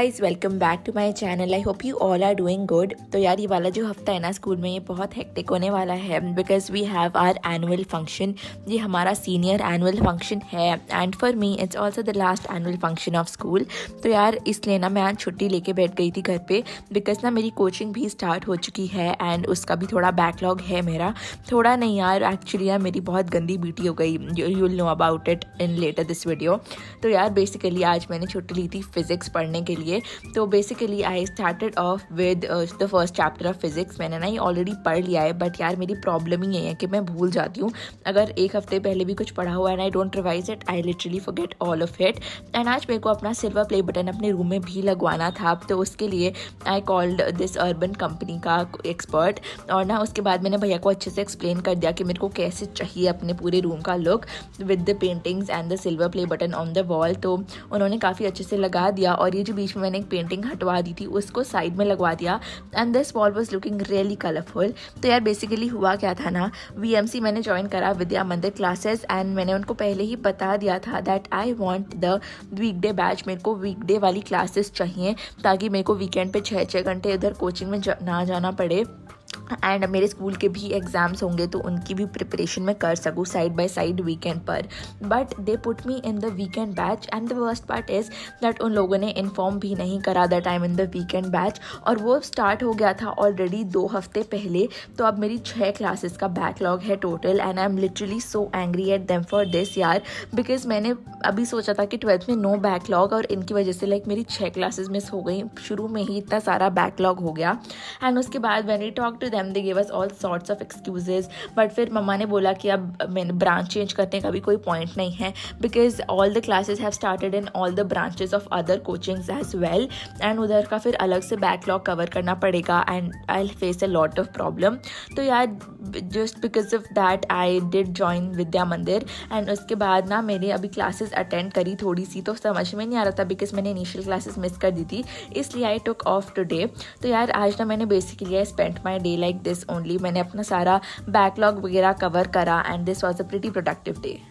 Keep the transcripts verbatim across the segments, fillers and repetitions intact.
Guys, welcome back to my channel. I hope you all are doing good. तो यार ये वाला जो हफ्ता है ना स्कूल में, ये बहुत हेक्टिक होने वाला है because we have our annual function. ये हमारा सीनियर एनुअल फंक्शन है and for me it's also the last annual function of school. तो यार इसलिए ना मैं आज छुट्टी लेके बैठ गई थी घर पे बिकॉज ना मेरी कोचिंग भी स्टार्ट हो चुकी है एंड उसका भी थोड़ा बैकलॉग है मेरा। थोड़ा नहीं यार, एक्चुअली यार मेरी बहुत गंदी बीटी हो गई। You will know about it in later this video. तो यार बेसिकली आज मैंने छुट्टी ली थी फिजिक्स पढ़ने के लिए। तो basically I started off with the first chapter of physics. मैंने ना ये ऑलरेडी पढ़ लिया है बट यार मेरी प्रॉब्लम ही ये है कि मैं भूल जाती हूँ। अगर एक हफ्ते पहले भी कुछ पढ़ा हुआ and I don't revise it, I literally forget all of it. And आज मेरे को अपना सिल्वर प्ले बटन अपने रूम में भी लगवाना था, तो उसके लिए I called this Urban Company का एक्सपर्ट। और ना उसके बाद मैंने भैया को अच्छे से एक्सप्लेन कर दिया कि मेरे को कैसे चाहिए अपने पूरे रूम का look with the paintings and the silver play button on the wall. तो उन्होंने काफ़ी अच्छे से लगा दिया और ये जो बीच में मैंने एक पेंटिंग हटवा दी थी उसको साइड में लगवा दिया and this wall was looking really colourful. तो यार बेसिकली हुआ क्या था ना, वीएमसी मैंने ज्वाइन करा विद्या मंदिर क्लासेस एंड मैंने उनको पहले ही बता दिया था that I want the weekday batch. मेरे को वीकडे वाली क्लासेस चाहिए ताकि मेरे को वीकेंड पे छः छः घंटे इधर कोचिंग में ना जाना पड़े एंड मेरे स्कूल के भी एग्ज़ाम्स होंगे तो उनकी भी प्रिपरेशन मैं कर सकूँ साइड बाय साइड वीकेंड पर। But they put me in the weekend batch and the worst part is that उन लोगों ने इन्फॉर्म भी नहीं करा that I am in the weekend batch और वो स्टार्ट हो गया था ऑलरेडी दो हफ्ते पहले। तो अब मेरी छः क्लासेस का बैकलॉग है total and I am literally so angry at them for this यार। बिकॉज मैंने अभी सोचा था कि ट्वेल्थ में नो बैकलॉग और इनकी वजह से लाइक मेरी छः क्लासेस मिस हो गई। शुरू में ही इतना सारा बैकलॉग हो गया एंड उसके बाद when we talk to them they give us all sorts of excuses. But फिर मम्मा ने बोला कि अब मैंने ब्रांच चेंज करने का भी कोई पॉइंट नहीं है because all the classes have started in all the branches of other coachings as well and उधर का फिर अलग से बैकलॉग कवर करना पड़ेगा and I face a lot of problem. तो यार just because of that I did join Vidya Mandir and उसके बाद ना मैंने अभी क्लासेस अटेंड करी थोड़ी सी, तो समझ में नहीं आ रहा था बिकॉज मैंने इनिशियल क्लासेस मिस कर दी थी, इसलिए आई टुक ऑफ टुडे। तो यार आज ना मैंने basically I spent my day like this only. मैंने अपना सारा बैकलॉग वगैरह कवर करा and this was a pretty productive day.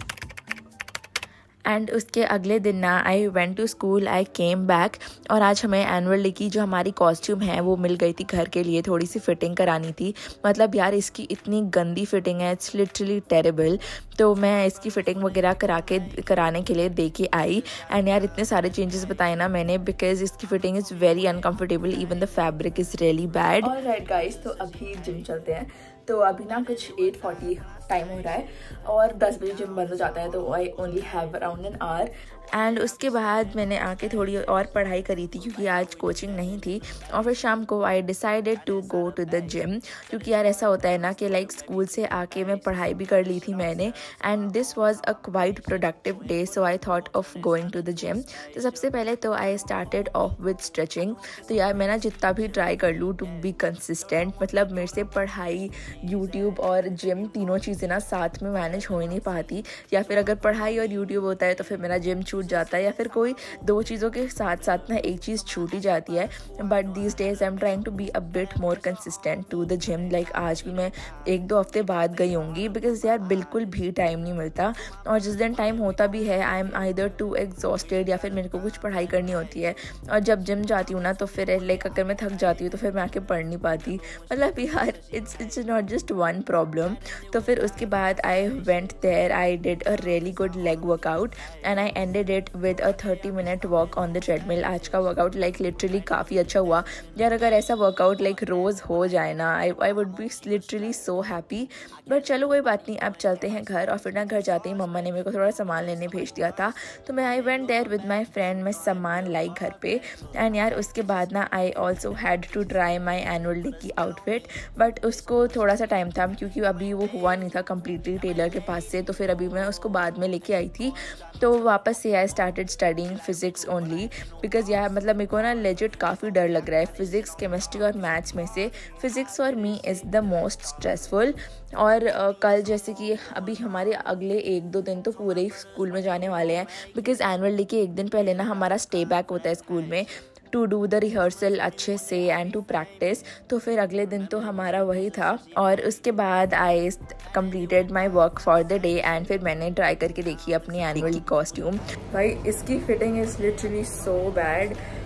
And उसके अगले दिन ना I went to school, I came back और आज हमें एनुअल डे की जो हमारी कॉस्ट्यूम है वो मिल गई थी घर के लिए। थोड़ी सी फिटिंग करानी थी, मतलब यार इसकी इतनी गंदी फिटिंग है, इट्स लिटरली टेरेबल। तो मैं इसकी फ़िटिंग वगैरह करा के कराने के लिए दे के आई एंड यार इतने सारे चेंजेस बताए ना मैंने बिकॉज इसकी fitting is very uncomfortable, even the fabric is really bad. Alright guys, तो अभी जिम चलते हैं। तो अभी ना कुछ एट फोर्टी टाइम हो रहा है और दस बजे जिम बंद हो जाता है, तो I only have around an hour. And उसके बाद मैंने आके थोड़ी और पढ़ाई करी थी क्योंकि आज कोचिंग नहीं थी और फिर शाम को I decided to go to the gym. क्योंकि यार ऐसा होता है ना कि लाइक स्कूल से आके मैं पढ़ाई भी कर ली थी मैंने and this was a quite productive day, so I thought of going to the gym. तो सबसे पहले तो I started off with stretching. तो यार मैं ना जितना भी ट्राई कर लूँ टू बी कंसिस्टेंट, मतलब मेरे से पढ़ाई, यूट्यूब और जिम तीनों चीज़ें ना साथ में मैनेज हो ही नहीं पाती। या फिर अगर पढ़ाई और यूट्यूब होता है तो फिर मेरा जिम छूट जाता है या फिर कोई दो चीज़ों के साथ साथ ना एक चीज़ छूट ही जाती है। But these days I am trying to be a bit more consistent to the gym. Like आज भी मैं एक दो हफ्ते बाद गई होंगी बिकॉज यार बिल्कुल भी टाइम नहीं मिलता और जिस दिन टाइम होता भी है I am either too exhausted या फिर मेरे को कुछ पढ़ाई करनी होती है। और जब जिम जाती हूँ ना तो फिर लाइक अगर मैं थक जाती हूँ तो फिर मैं आके पढ़ नहीं पाती। मतलब यार it's it's not just one problem. तो फिर उसके बाद I went there, I did a really good leg workout and I ended it with a thirty minute walk on the treadmill. आज का वर्कआउट लाइक लिटरली काफ़ी अच्छा हुआ यार। अगर ऐसा वर्कआउट लाइक रोज़ हो जाए ना I I would be literally so happy. But चलो कोई बात नहीं, अब चलते हैं घर। और फिर ना घर जाते ही मम्मा ने मेरे को थोड़ा सामान लेने भेज दिया था, तो मैं I went there with my friend. मैं सामान लाई घर पे एंड यार उसके बाद ना I also had to try my annual day की आउटफिट। बट उसको थोड़ा सा टाइम था क्योंकि अभी वो हुआ नहीं था कम्प्लीटली टेलर के पास से, तो फिर अभी मैं उसको बाद में लेके आई थी। तो वापस से I started studying physics only because यार मतलब मेरे को ना लेजिट काफ़ी डर लग रहा है फिजिक्स, केमिस्ट्री और मैथ्स में से। Physics for me is the most stressful. और uh, कल जैसे कि अभी हमारे अगले एक दो दिन तो पूरे ही स्कूल में जाने वाले हैं बिकॉज एनुअल डे के एक दिन पहले ना हमारा स्टे बैक होता है स्कूल में टू डू द रिहर्सल अच्छे से एंड टू प्रैक्टिस। तो फिर अगले दिन तो हमारा वही था और उसके बाद I completed my work for the day and फिर मैंने ट्राई करके देखी अपनी एनुअल की कॉस्ट्यूम। भाई इसकी fitting is literally so bad.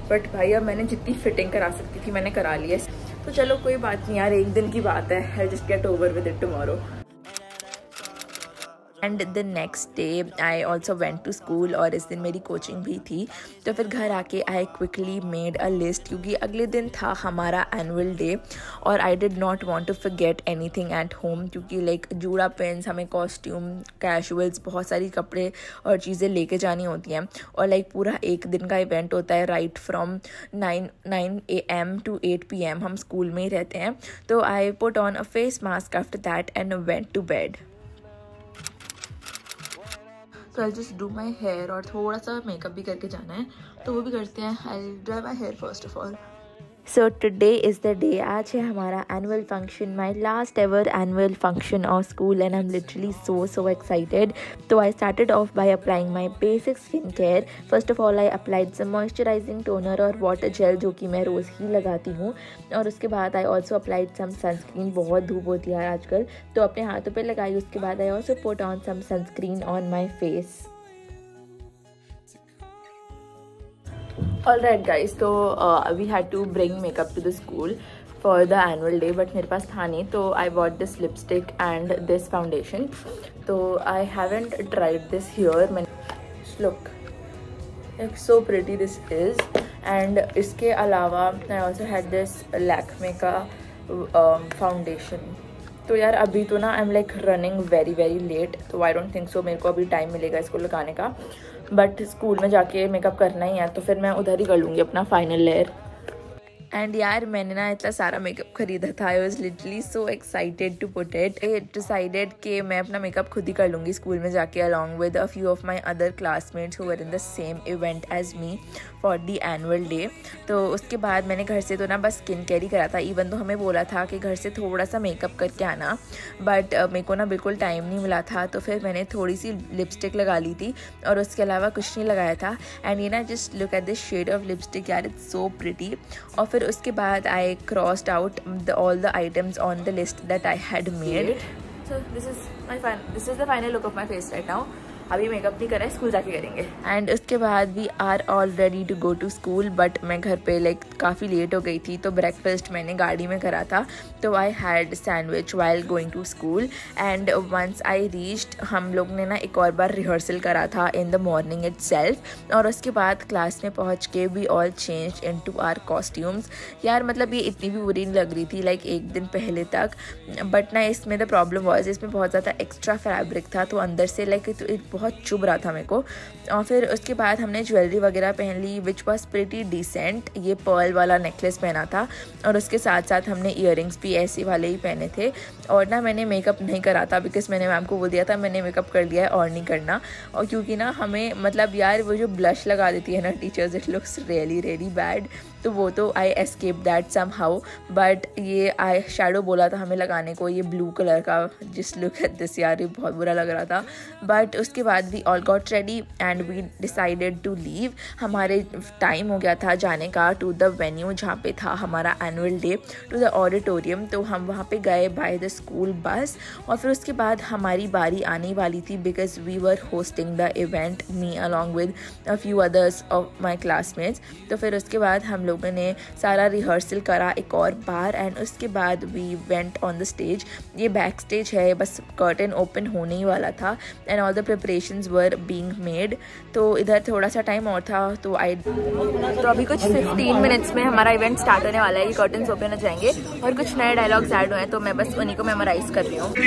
But भाई अब मैंने जितनी फिटिंग करा सकती थी मैंने करा ली है, तो चलो कोई बात नहीं यार, एक दिन की बात है, I just get over with it tomorrow. And the next day I also went to school, और इस दिन मेरी कोचिंग भी थी। तो फिर घर आके I quickly made a list, क्योंकि अगले दिन था हमारा एनुअल डे और I did not want to forget anything at home, क्योंकि लाइक जूड़ा पेन्स, हमें कॉस्ट्यूम, कैजुअल्स, बहुत सारी कपड़े और चीज़ें लेके जानी होती हैं, और लाइक पूरा एक दिन का इवेंट होता है, right from nine nine A M to eight P M हम स्कूल में ही रहते हैं। तो I put on a face mask after that and went to bed. तो I just do my hair, और थोड़ा सा मेकअप भी करके जाना है, तो वो भी करते हैं। I dry my hair first of all. So today is the day, आज है हमारा annual function, my last ever annual function of school, and I am literally so so excited. तो I started off by applying my basic skin care. First of all I applied some moisturising toner और water gel, जो कि मैं रोज़ ही लगाती हूँ, और उसके बाद I also applied some sunscreen. बहुत धूप होती है आजकल, तो अपने हाथों पर लगाई। उसके बाद I also put on some sunscreen on my face. Alright guys, तो we had to bring makeup to the school for the annual day, but मेरे पास था नहीं, तो I bought this lipstick and this foundation. तो I haven't tried this here, मैंने look it's so pretty this is. And इसके अलावा I also had this Lakme का फाउंडेशन। तो यार अभी तो ना I am like running very very late, तो आई डोंट थिंक सो मेरे को अभी टाइम मिलेगा इसको लगाने का, बट स्कूल में जाके मेकअप करना ही है, तो फिर मैं उधर ही कर लूँगी अपना फाइनल लेयर। एंड यार मैंने ना इतना सारा मेकअप खरीदा था, I was literally so excited to put it. I decided कि मैं अपना मेकअप खुद ही कर लूँगी स्कूल में जाके, along with a few of my other classmates who were in the same event as me for the annual day. तो उसके बाद मैंने घर से तो ना बस स्किन केयर ही करा था, इवन तो हमें बोला था कि घर से थोड़ा सा मेकअप करके आना, बट uh, मेरे को ना बिल्कुल टाइम नहीं मिला था, तो फिर मैंने थोड़ी सी लिपस्टिक लगा ली थी और उसके अलावा कुछ नहीं लगाया था। एंड ये ना just look at this shade of lipstick यार, इट्स सो प्रिटी। और फिर उसके बाद I crossed out the all the items on the list that I had made. So this is my fine this is the final look of my face right now. अभी makeup नहीं करा है, school जाके करेंगे। And उसके बाद we are all ready to go to school, but मैं घर पे लाइक काफ़ी लेट हो गई थी, तो ब्रेकफास्ट मैंने गाड़ी में करा था। तो I had sandwich while going to school. And once I reached, हम लोग ने ना एक और बार रिहर्सल करा था इन द मॉर्निंग इटसेल्फ, और उसके बाद क्लास में पहुंच के we all change into our costumes. यार मतलब ये इतनी भी बुरी नहीं लग रही थी लाइक एक दिन पहले तक, बट ना इसमें द प्रॉब्लम वॉज इसमें बहुत ज़्यादा एक्स्ट्रा फैब्रिक था, तो अंदर से लाइक बहुत चुभ रहा था मेरे को। और फिर उसके बाद हमने ज्वेलरी वगैरह पहन ली विच वॉज प्रिटी डिसेंट। ये पर्ल वाला नेकलेस पहना था, और उसके साथ साथ हमने ईयरिंग्स भी ऐसे वाले ही पहने थे। और ना मैंने मेकअप नहीं करा था, बिकॉज मैंने मैम को बोल दिया था मैंने मेकअप कर लिया है और नहीं करना। और क्योंकि ना हमें मतलब यार वो जो ब्लश लगा देती है ना teachers, it looks really really bad, तो वो तो I escape that somehow. But ये आई शैडो बोला था हमें लगाने को, ये ब्लू कलर का, जिस लुक एट दिस यार ये बहुत बुरा लग रहा था। बट उसके बाद we all got ready and we decided to leave. हमारे टाइम हो गया था जाने का टू द वेन्यू जहाँ पे था हमारा annual day, to the auditorium. तो हम वहाँ पे गए बाय द स्कूल बस, और फिर उसके बाद हमारी बारी आने वाली थी because we were hosting the event, me along with a few others of my classmates. तो फिर उसके बाद हम लोगों ने सारा रिहर्सल करा एक और बार, एंड उसके बाद we went on the stage. ये बैक स्टेज है, बस कर्टन ओपन होने ही वाला था, and all the preparations were being made. तो इधर थोड़ा सा टाइम और था, तो आई तो अभी कुछ फिफ्टीन मिनट्स में हमारा इवेंट स्टार्ट होने वाला है, ये कर्टन्स ओपन हो जाएंगे और कुछ नए डायलॉग्स ऐड हुए हैं, तो मैं बस उन्हीं को मेमोराइज कर रही हूँ।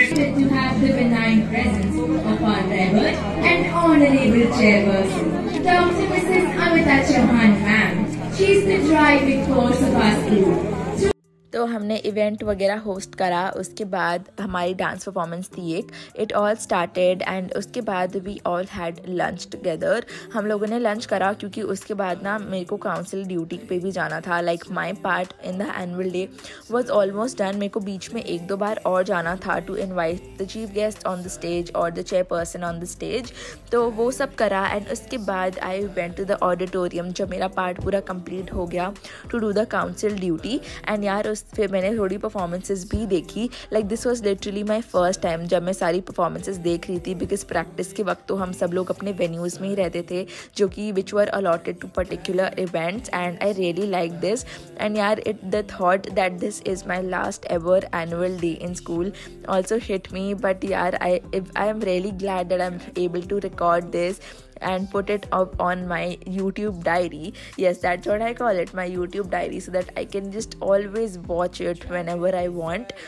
She's the driving force of our school. तो हमने इवेंट वगैरह होस्ट करा, उसके बाद हमारी डांस परफॉर्मेंस थी एक। इट ऑल स्टार्टेड एंड उसके बाद we all had lunch together. हम लोगों ने लंच करा क्योंकि उसके बाद ना मेरे को काउंसिल ड्यूटी पे भी जाना था। Like my part in the annual day was almost done. मेरे को बीच में एक दो बार और जाना था to invite the chief guest on the stage और the chairperson on the stage, तो वो सब करा। एंड उसके बाद I went to the auditorium जब मेरा पार्ट पूरा कंप्लीट हो गया to do the council duty. And यार उस फिर मैंने थोड़ी परफॉर्मेंसेस भी देखी। Like this was literally my first time जब मैं सारी परफॉर्मेंसेस देख रही थी, बिकॉज प्रैक्टिस के वक्त तो हम सब लोग अपने वेन्यूज़ में ही रहते थे जो कि which were allotted to particular events, and I really like this. And यार it the thought that this is my last ever annual day in school also hit me, but yeah, I if I am really glad that I'm able to record this and put it up on my YouTube diary. Yes, that's what I call it, my YouTube diary, so that I can just always watch it whenever I want.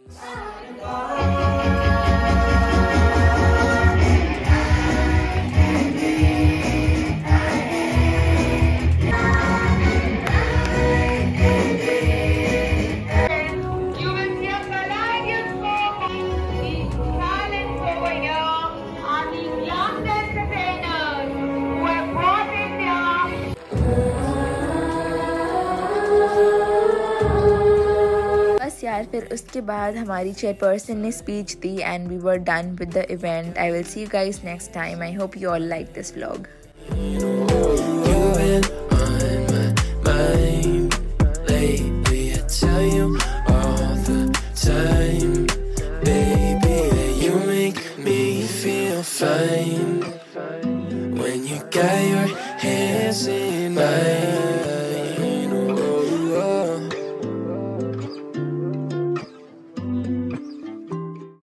यार फिर उसके बाद हमारी chairperson ने speech दी and we were done with the event. I will see you guys next time. I hope you all like this vlog.